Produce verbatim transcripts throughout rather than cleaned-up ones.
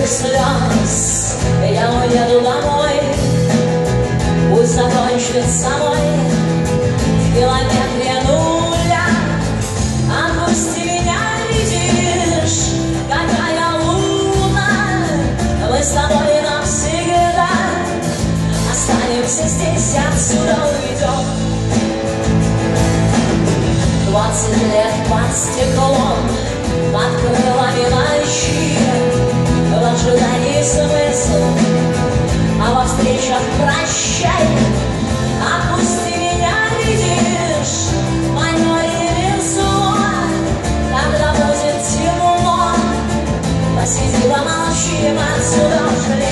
твоих слез я уеду домой. Пусть закончится мой в километре нуля. Отпусти меня, видишь, какая луна. Мы с тобой навсегда останемся здесь и отсюда уйдем. Двадцать лет под стеклом, под крылами ночи, в ожидании смысл, а во встречах прощай. Отпусти меня, видишь, манёре весло, когда будет темно. Посиди, помолчи, отсюда ушли.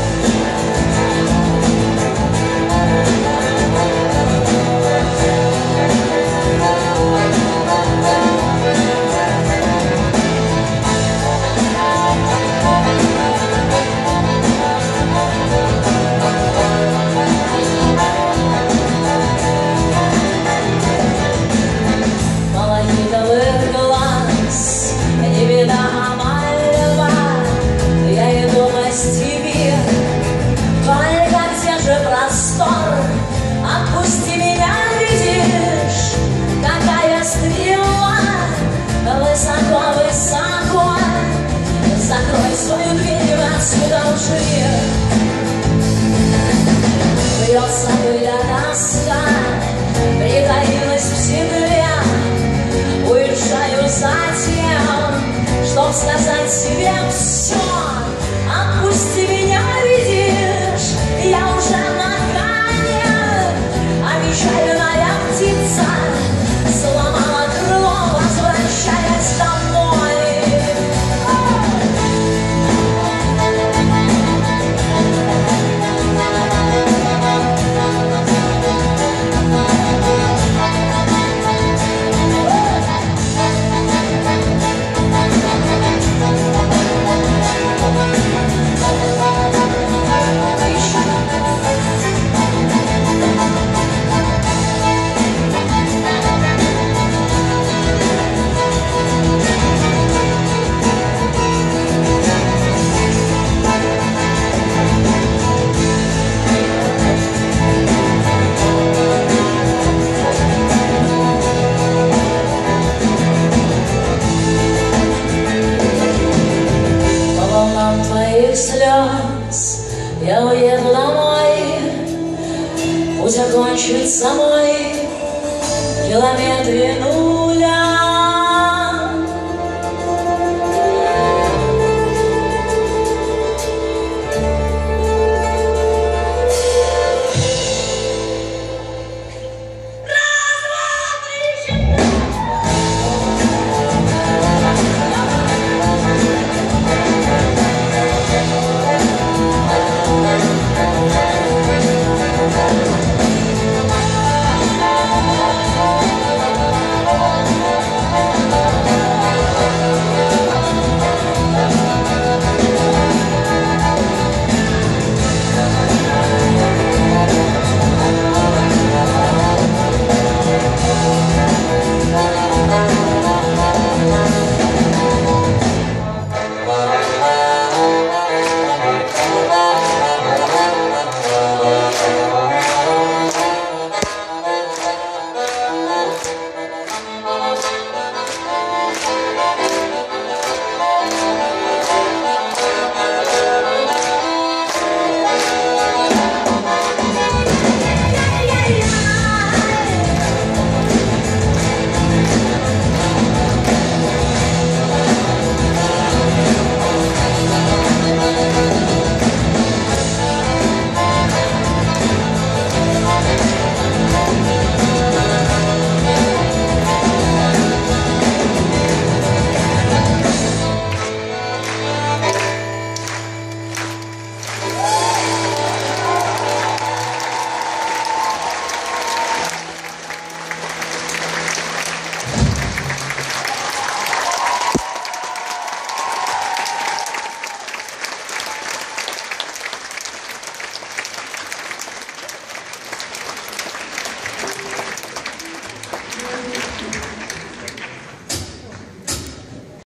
Отпусти меня, видишь, какая стрела, высоко, высоко. Закрой свою дверь, отсюда ушли. Бьется пыль от тоска, притаилась в земле. Уезжаю затем, чтоб сказать себе все. Отпусти меня, видишь, я уже на обещанная птица сломала крыло, возвращаясь домой. Твоих слез я уеду домой. Пусть закончится мой километре нуль.